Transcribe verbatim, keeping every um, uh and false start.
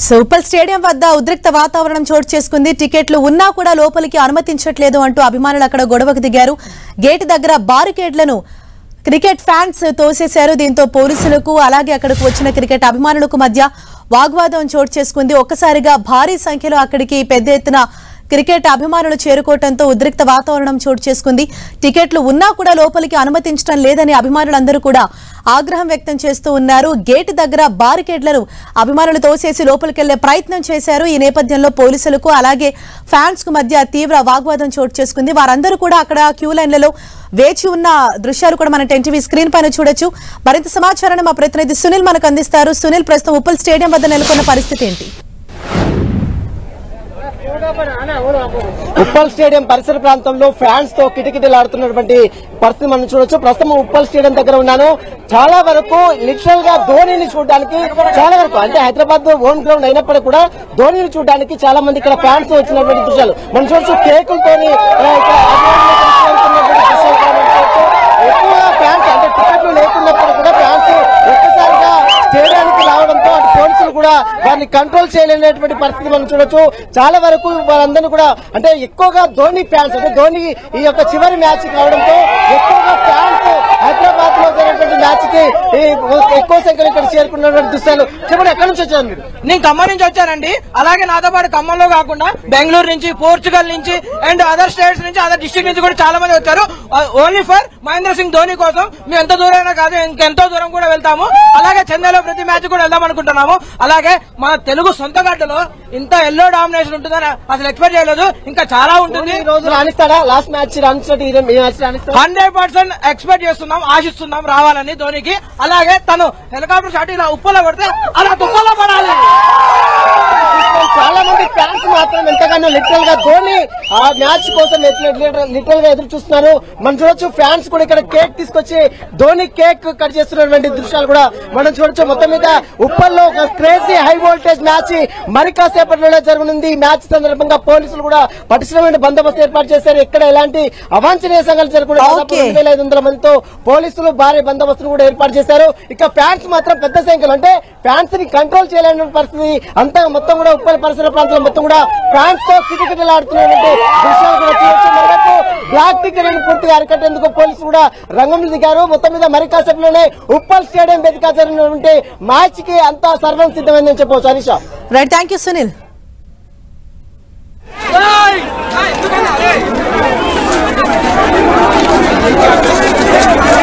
Uppal stadium వద్ద ఉద్రిక్త వాతావరణం చోటు చేసుకుంది. టికెట్లు ఉన్నా కూడా లోపలికి అనుమతించట్లేదు అంటూ అభిమానులు అక్కడ గొడవకు దిగారు. గేట్ దగ్గర బారికేడ్లను క్రికెట్ ఫ్యాన్స్ తోసేశారు. దీంతో పోలీసులకు అలాగే అక్కడికి వచ్చిన క్రికెట్ అభిమానులకు మధ్య వాగ్వాదం చోటు చేసుకుంది. ఒక్కసారిగా భారీ సంఖ్యలో అక్కడికి పెద్ద ఎత్తున క్రికెట్ అభిమానులు చేరుకోవడంతో ఉద్రిక్త వాతావరణం చోటు చేసుకుంది. టికెట్లు ఉన్నా కూడా లోపలికి అనుమతించడం లేదని అభిమానులందరూ కూడా ఆగ్రహం వ్యక్తం చేస్తూ ఉన్నారు. గేట్ దగ్గర బారికేడ్లను అభిమానులు తోసేసి లోపలికి వెళ్లే ప్రయత్నం చేశారు. ఈ నేపథ్యంలో పోలీసులకు అలాగే ఫ్యాన్స్ కు మధ్య తీవ్ర వాగ్వాదం చోటు చేసుకుంది. వారందరూ కూడా అక్కడ క్యూ లైన్లలో వేచి ఉన్న దృశ్యాలు కూడా మన టెన్ టీవీ స్క్రీన్ పైన చూడొచ్చు. మరింత సమాచారాన్ని మా ప్రతినిధి సునీల్ మనకు అందిస్తారు. సునీల్, ప్రస్తుతం ఉప్పల్ స్టేడియం వద్ద నెలకొన్న పరిస్థితి ఏంటి? ఉప్పల్ స్టేడియం పరిసర ప్రాంతంలో ఫ్యాన్స్ తో కిటకిటలాడుతున్నటువంటి పరిస్థితి మనం చూడొచ్చు. ప్రస్తుతం ఉప్పల్ స్టేడియం దగ్గర ఉన్నాను. చాలా వరకు లిటరల్ గా ధోనిని చూడడానికి చాలా వరకు అంటే హైదరాబాద్ హోమ్ గ్రౌండ్ అయినప్పటికీ కూడా ధోనిని చూడడానికి చాలా మంది ఇక్కడ ఫ్యాన్స్ వచ్చినటువంటి దృశ్యాలు మనం చూడొచ్చు. కేకులతోని ఎక్కువగా ఫ్యాన్స్ అంటే టికెట్లు లేకున్నప్పుడు కూడా ఫ్యాన్స్ ఒక్కసారిగా స్టేడియానికి రావడంతో అటు పోలీసులు కూడా వారిని కంట్రోల్ చేయలేనటువంటి పరిస్థితి మనం చూడొచ్చు. చాలా వరకు వాళ్ళందరినీ కూడా అంటే ఎక్కువగా ధోని ఫ్యాన్స్ అంటే ధోని ఈ యొక్క చివరి మ్యాచ్ కావడంతో ఎక్కువగా ఫ్యాన్స్ హైదరాబాద్ లో జరిగినటువంటి మ్యాచ్ కి ఎక్కువ సంఖ్యలో ఇక్కడ చేరుకున్నటువంటి దృశ్యాలు. చెప్పండి, ఎక్కడి నుంచి వచ్చారు మీరు? నేను ఖమ్మం నుంచి వచ్చానండి. అలాగే నాతో పాటు ఖమ్మంలో కాకుండా బెంగళూరు నుంచి, పోర్చుగల్ నుంచి అండ్ అదర్ స్టేట్స్ నుంచి, అదర్ డిస్ట్రిక్ట్ నుంచి కూడా చాలా మంది వచ్చారు. ఓన్లీ ఫర్ మహేంద్ర సింగ్ ధోని కోసం. మేము ఎంత దూరమైనా కాదు, ఇంకెంతో దూరం కూడా వెళ్తాము. అలాగే చెన్నైలో ప్రతి మ్యాచ్ కూడా వెళ్దాం అనుకుంటున్నాము. అలాగే మన తెలుగు సొంత గడ్డలో ఇంత ఎల్లో డామినేషన్ ఉంటుందని అసలు ఎక్స్పెక్ట్ చేయలేదు. ఇంకా చాలా ఉంటుంది. రోజు రాణిస్తాడా? లాస్ట్ మ్యాచ్ రాణిస్తాడు. హండ్రెడ్ పర్సెంట్ ఎక్స్పెక్ట్ చేస్తున్నాం, ఆశిస్తున్నాం రావాలని ధోనికి. అలాగే తను హెలికాప్టర్ షాట్ ఇలా ఉప్పలో పడితే అలా తుప్పలో పడాలి. చాలా మంది ఫ్యాన్స్ మాత్రం ఎంతగానో లిటరల్ గా ధోని ఆ మ్యాచ్ కోసం లిటరల్ గా ఎదురు చూస్తున్నారు. మనం చూడొచ్చు ఫ్యాన్స్ కూడా ఇక్కడ కేక్ తీసుకొచ్చి ధోని కేక్ కట్ చేస్తున్నటువంటి దృశ్యాలు కూడా మనం చూడొచ్చు. మొత్తం మీద ఉప్పల్లో ఒక క్రేజీ హై వోల్టేజ్ మ్యాచ్ మరి కాసేపట్లో జరగనుంది. ఈ మ్యాచ్ సందర్భంగా పోలీసులు కూడా పటిష్టమైన బందోబస్తు ఏర్పాటు చేశారు. ఇక్కడ ఎలాంటి అవాంఛనీయ సంఘటనలు జరగకుండా రెండు వేల ఐదు వందల మందితో పోలీసులు భారీ బందోబస్తును కూడా ఏర్పాటు చేశారు. ఇక ఫ్యాన్స్ మాత్రం పెద్ద సంఖ్యలో అంటే ఫ్యాన్స్ ని కంట్రోల్ చేయలేని పరిస్థితి. అంతా మొత్తం కూడా ఉప్పల్ పరిసర ప్రాంతాల్లో మొత్తం కూడా ఫ్యాన్స్ తో కిటకిటలాడుతున్నటువంటి దృశ్యాలు కూడా చూడొచ్చు. మరొక బ్లాక్ టికెట్ పూర్తిగా అరికట్టేందుకు పోలీసులు కూడా రంగంలో దిగారు. మొత్తం మీద మరి కాసేపులోనే ఉప్పల్ స్టేడియం వేదిక జరిగినటువంటి మ్యాచ్ కి అంతా సర్వం సిద్ధమైందని చెప్పవచ్చు. Anisha, right, thank you Sunil. Hey!